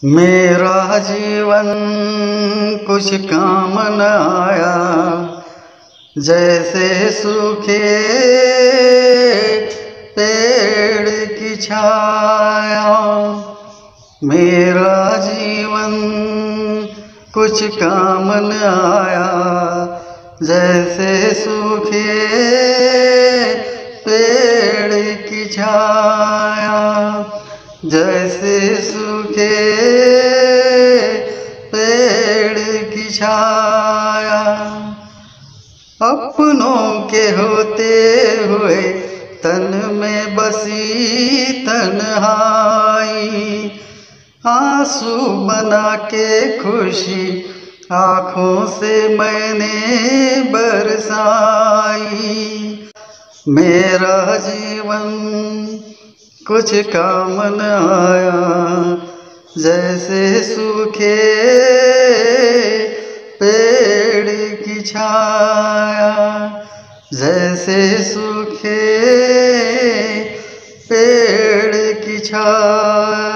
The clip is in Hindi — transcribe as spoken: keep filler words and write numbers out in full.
मेरा जीवन कुछ काम न आया, जैसे सूखे पेड़ की छाया। मेरा जीवन कुछ काम न आया, जैसे सूखे पेड़ की छाया। जैसे सूखे पेड़ की छाया, अपनों के होते हुए तन में बसी तन्हाई। आंसू बना के खुशी आँखों से मैंने बरसाई। मेरा जीवन कुछ काम न आया, जैसे सूखे पेड़ की छाया। जैसे सूखे पेड़ की छाया।